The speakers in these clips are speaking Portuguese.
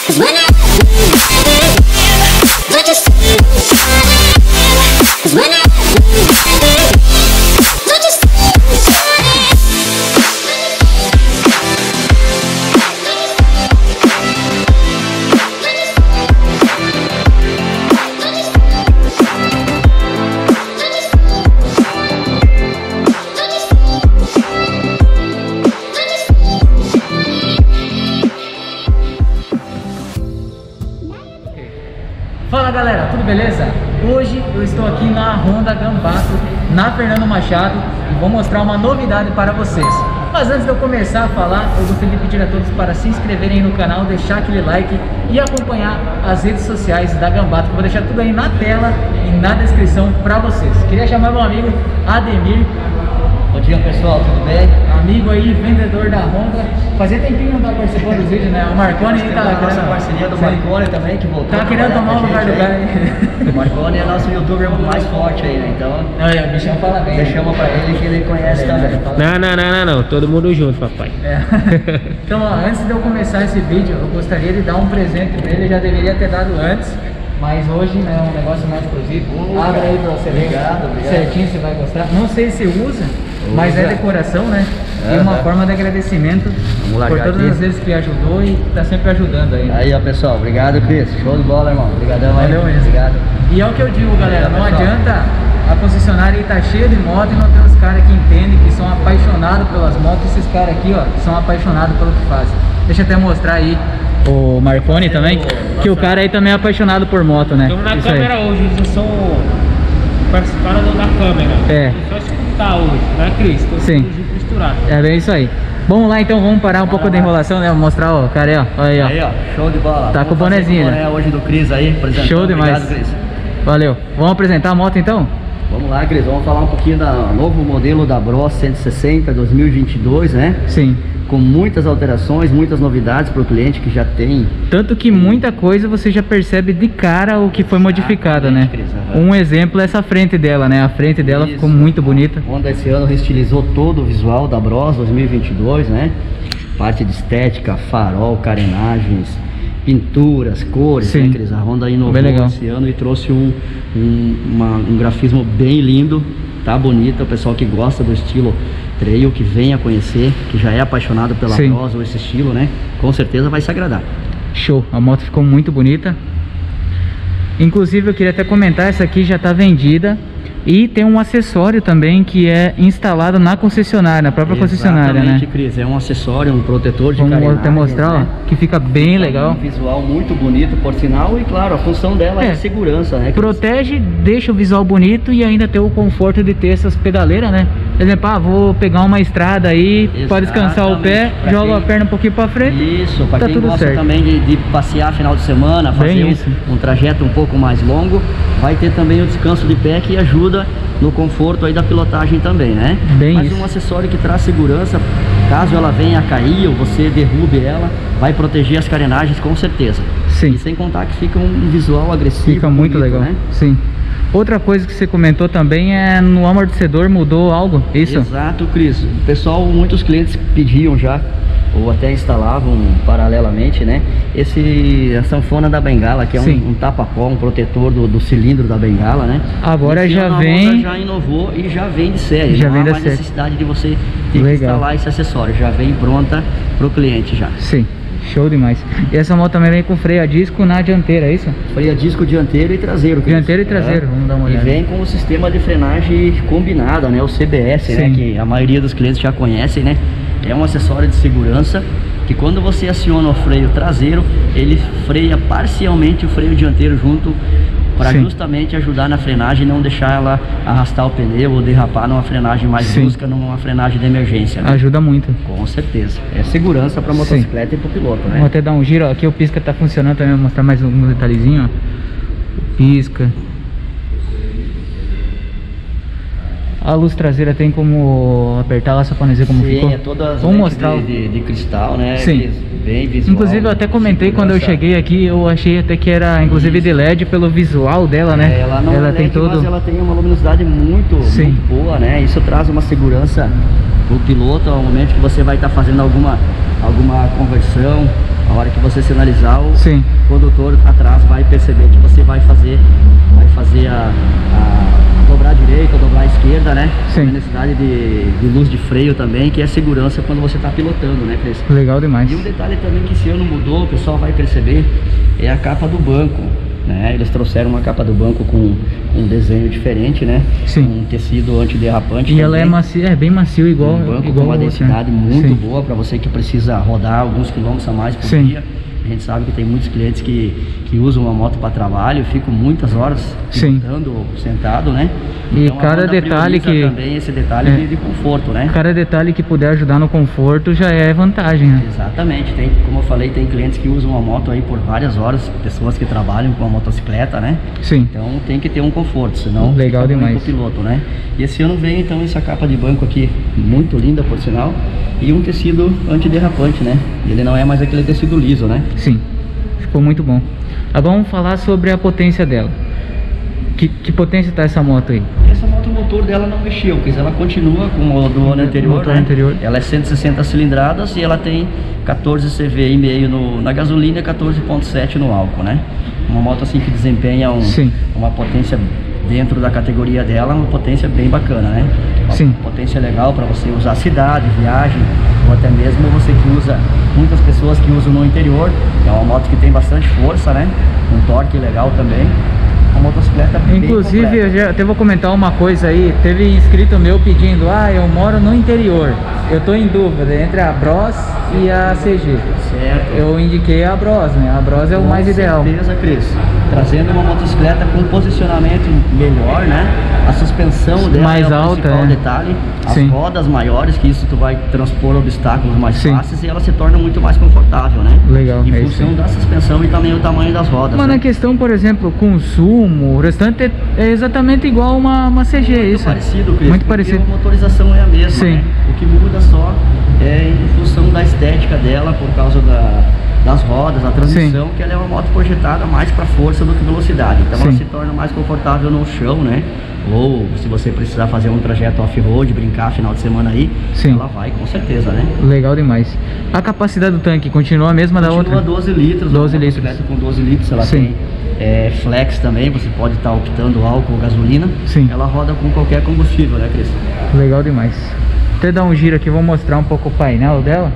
Fala galera, tudo beleza? Hoje eu estou aqui na Honda Gambato, na Fernando Machado, e vou mostrar uma novidade para vocês. Mas antes de eu começar a falar, eu gostaria de pedir a todos para se inscreverem no canal, deixar aquele like e acompanhar as redes sociais da Gambato, que eu vou deixar tudo aí na tela e na descrição para vocês. Queria chamar meu amigo Ademir. Bom dia pessoal, tudo bem? Amigo aí, vendedor da Honda. Fazia tempinho não tá participando dos vídeos, né? O Marconi aí tá querendo... nossa parceria do Marconi também, que voltou. Tá querendo tomar o lugar do cara aí. O Marconi é nosso youtuber mais forte aí, né? Então... Não, o bichão fala bem. Você chama pra ele que ele conhece também. Não, todo mundo junto, papai. Então, ó, antes de eu começar esse vídeo, eu gostaria de dar um presente pra ele. Eu já deveria ter dado antes, mas hoje, né, é um negócio mais exclusivo. Abre aí pra você ver. Obrigado. Certinho, você vai gostar. Não sei se usa, mas é decoração, né? E uma forma de agradecimento por todas as vezes que ajudou e tá sempre ajudando aí. Aí, ó, pessoal, obrigado, Cris. Show de bola, irmão. Obrigadão aí. Valeu mesmo. Obrigado. E é o que eu digo, galera, não adianta a concessionária tá cheia de moto e não tem os caras que entendem, que são apaixonados pelas motos. Esses caras aqui, ó, são apaixonados pelo que fazem. Deixa eu até mostrar aí o Marconi também, que o cara aí também é apaixonado por moto, né? Estamos na Isso câmera aí. hoje, eles são participaram da câmera. É. Só escutar hoje, né, Cris? Tô Sim. misturado. É bem isso aí. Vamos lá então, vamos parar um pouco da enrolação, né? Vou mostrar o cara aí, ó. Aí, ó. Aí, ó, show de bola. Tá com o bonezinho, né? Hoje do Cris aí, apresentando. Show demais. Obrigado, Cris. Valeu. Vamos apresentar a moto então? Vamos lá, Cris, vamos falar um pouquinho do novo modelo da Bros 160 2022, né? Sim. Com muitas alterações, muitas novidades para o cliente que já tem. Tanto que muita coisa você já percebe de cara o que foi modificado, né? Cris, Um exemplo é essa frente dela, né? A frente dela ficou muito bonita. Honda esse ano reestilizou todo o visual da Bros 2022, né? Parte de estética, farol, carenagens, pinturas, cores, né, Cris? A Honda inovou esse ano e trouxe um grafismo bem lindo, tá bonita. O pessoal que gosta do estilo trail, que venha conhecer, que já é apaixonado pela Bros ou esse estilo, né? Com certeza vai se agradar. Show, a moto ficou muito bonita. Inclusive eu queria até comentar, essa aqui já está vendida. E tem um acessório também que é instalado na concessionária, na própria concessionária, né? Cris, é um acessório, um protetor de carenagem. Vamos até mostrar, né? Ó, que fica bem legal. Um visual muito bonito, por sinal, e claro, a função dela é segurança, né? Cris? Protege, deixa o visual bonito e ainda tem o conforto de ter essas pedaleiras, né? Por exemplo, vou pegar uma estrada aí para descansar o pé, jogo a perna um pouquinho para frente. Isso, para tá quem tudo gosta certo. também de passear final de semana, fazer um trajeto um pouco mais longo, vai ter também o descanso de pé que ajuda no conforto aí da pilotagem também, né? Mas um acessório que traz segurança, caso ela venha a cair ou você derrube ela, vai proteger as carenagens com certeza. Sim. E sem contar que fica um visual agressivo. Fica muito bonito, legal, né? Sim. Outra coisa que você comentou também é no amortecedor mudou algo, isso? Exato, Cris. O pessoal, muitos clientes pediam já, ou até instalavam paralelamente, né? A sanfona da bengala, que é um tapa-pó, um protetor do cilindro da bengala, né? Agora já vem... A Honda já inovou e já vem de série. Já não vem há da mais série. Necessidade de você ter que instalar esse acessório. Já vem pronta para o cliente já. Sim. Show demais. E essa moto também vem com freio a disco na dianteira, é isso? Freio a disco dianteiro e traseiro. Dianteiro e traseiro, vamos dar uma olhada. E vem com o sistema de frenagem combinada, né? O CBS, né? Que a maioria dos clientes já conhecem, né? É um acessório de segurança que quando você aciona o freio traseiro, ele freia parcialmente o freio dianteiro junto, para justamente ajudar na frenagem e não deixar ela arrastar o pneu ou derrapar numa frenagem mais brusca, numa frenagem de emergência, né? Ajuda muito. Com certeza. É segurança para motocicleta e para o piloto, né? Vamos até dar um giro, ó. Aqui o pisca tá funcionando também, vou mostrar mais um detalhezinho, ó. O pisca. A luz traseira tem como apertar lá só para dizer como ficou? Sim, é todas vamos mostrar de cristal, né? Sim. Bem visual. Inclusive eu até comentei quando eu cheguei aqui, eu achei até que era inclusive de LED pelo visual dela, né? Ela não ela é LED, tem todo... mas ela tem uma luminosidade muito boa, né? Isso traz uma segurança pro piloto ao momento que você vai estar fazendo alguma conversão, A hora que você sinalizar, o condutor atrás vai perceber que você vai fazer a dobrar à direita ou dobrar à esquerda, né? Tem necessidade de luz de freio também, que é segurança quando você está pilotando, né, Cris? Legal demais. E um detalhe também que esse ano mudou, o pessoal vai perceber, é a capa do banco, né? Eles trouxeram uma capa do banco com um desenho diferente, né? Um tecido antiderrapante. E também. Ela é macia, é bem macio, igual um banco igual com uma densidade muito boa para você que precisa rodar alguns quilômetros a mais por dia. A gente sabe que tem muitos clientes que usam a moto para trabalho, ficam muitas horas pilotando, sentado, né? E então, cada detalhe que... também esse detalhe de conforto, né? Cada detalhe que puder ajudar no conforto já é vantagem, né? Exatamente. Tem, como eu falei, tem clientes que usam a moto aí por várias horas, pessoas que trabalham com a motocicleta, né? Então tem que ter um conforto, senão legal demais. Pro piloto, né? E esse ano vem então essa capa de banco aqui, muito linda por sinal, e um tecido antiderrapante, né? Ele não é mais aquele tecido liso, né? Sim, ficou muito bom. Agora vamos falar sobre a potência dela. Que potência tá essa moto aí? Essa moto, o motor dela não mexeu, pois ela continua com o do ano anterior, né? Ela é 160 cilindradas e ela tem 14 CV e meio na gasolina e 14.7 no álcool, né? Uma moto assim que desempenha uma potência dentro da categoria dela, uma potência bem bacana, né? Uma potência legal para você usar a cidade, viagem, ou até mesmo você que usa, muitas pessoas que usam no interior. É uma moto que tem bastante força, né? Um torque legal também. Uma motocicleta bem Inclusive, eu já até vou comentar uma coisa aí. Teve inscrito meu pedindo, eu moro no interior, eu tô em dúvida entre a Bros e a CG. Certo. Eu indiquei a Bros, né? A Bros é o mais ideal. Com certeza, Cris. Trazendo uma motocicleta com posicionamento melhor, né? A suspensão dela mais é o alta, principal detalhe. As rodas maiores, que isso tu vai transpor obstáculos mais fáceis e ela se torna muito mais confortável, né? Legal. Em função da suspensão e também o tamanho das rodas. Mas na questão, por exemplo, consumo, o restante é exatamente igual uma CG. Muito parecido, Cris. Muito parecido. A motorização é a mesma, né? O que muda só é em função da estética dela, por causa das rodas, a transmissão, que ela é uma moto projetada mais para força do que velocidade. Então ela se torna mais confortável no chão, né? Ou se você precisar fazer um trajeto off-road, brincar final de semana aí, ela vai com certeza, né? Legal demais. A capacidade do tanque continua a mesma da outra? Continua 12 litros. 12 litros. Com 12 litros ela tem flex também, você pode estar optando álcool ou gasolina. Ela roda com qualquer combustível, né, Cris? Legal demais. Até dar um giro aqui, vou mostrar um pouco o painel dela.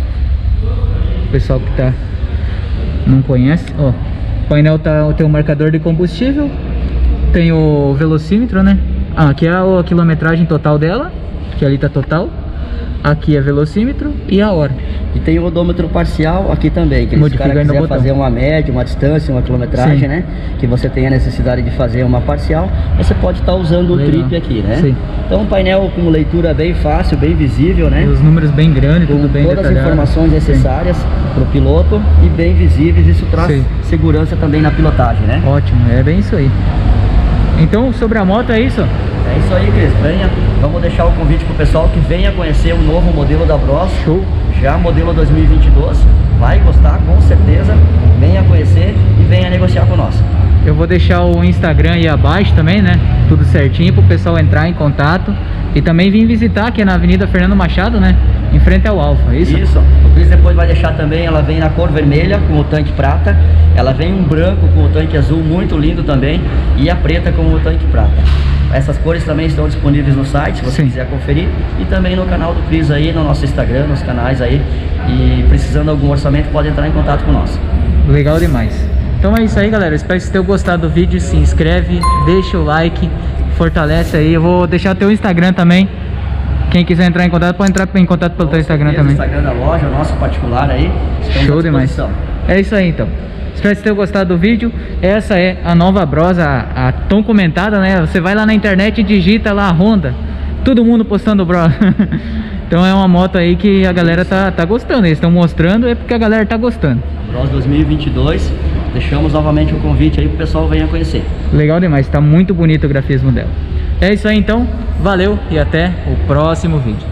O pessoal que não conhece, ó, o painel tem um marcador de combustível, tem o velocímetro, né? Aqui é a quilometragem total dela, que ali tá total. Aqui é velocímetro e a hora. E tem o odômetro parcial aqui também, que se o cara quiser fazer uma média, uma distância, uma quilometragem, né? Que você tem a necessidade de fazer uma parcial, você pode estar usando o trip aqui, né? Então um painel com leitura bem fácil, bem visível, né? E os números bem grandes, com tudo bem todas as informações necessárias para o piloto e bem visíveis. Isso traz segurança também na pilotagem, né? Ótimo, é bem isso aí. Então, sobre a moto é isso? É isso aí, Cris. Venha, vamos deixar o convite pro pessoal que venha conhecer o novo modelo da Bros. Show! Já modelo 2022. Vai gostar, com certeza. Venha conhecer e venha negociar com nós. Eu vou deixar o Instagram aí abaixo também, né? Tudo certinho pro pessoal entrar em contato. E também vir visitar aqui na Avenida Fernando Machado, né? Em frente ao Alfa, é isso? Isso. O Cris depois vai deixar também, ela vem na cor vermelha com o tanque prata. Ela vem um branco com o tanque azul, muito lindo também. E a preta com o tanque prata. Essas cores também estão disponíveis no site, se você quiser conferir. E também no canal do Cris aí, no nosso Instagram, nos canais aí. E precisando de algum orçamento, pode entrar em contato com nós. Legal demais. Então é isso aí, galera. Espero que vocês tenham gostado do vídeo. Se inscreve, deixa o like, fortalece aí. Eu vou deixar o teu Instagram também. Quem quiser entrar em contato, pode entrar em contato pelo teu Instagram também. O Instagram da loja, o nosso particular aí. Show demais. É isso aí, então. Espero que vocês tenham gostado do vídeo. Essa é a nova Bros, a tão comentada, né? Você vai lá na internet e digita lá Honda. Todo mundo postando Bros. Então é uma moto aí que a galera tá gostando. Eles estão mostrando, é porque a galera tá gostando. Bros 2022. Deixamos novamente o convite aí pro pessoal venha conhecer. Legal demais, tá muito bonito o grafismo dela. É isso aí então, valeu e até o próximo vídeo.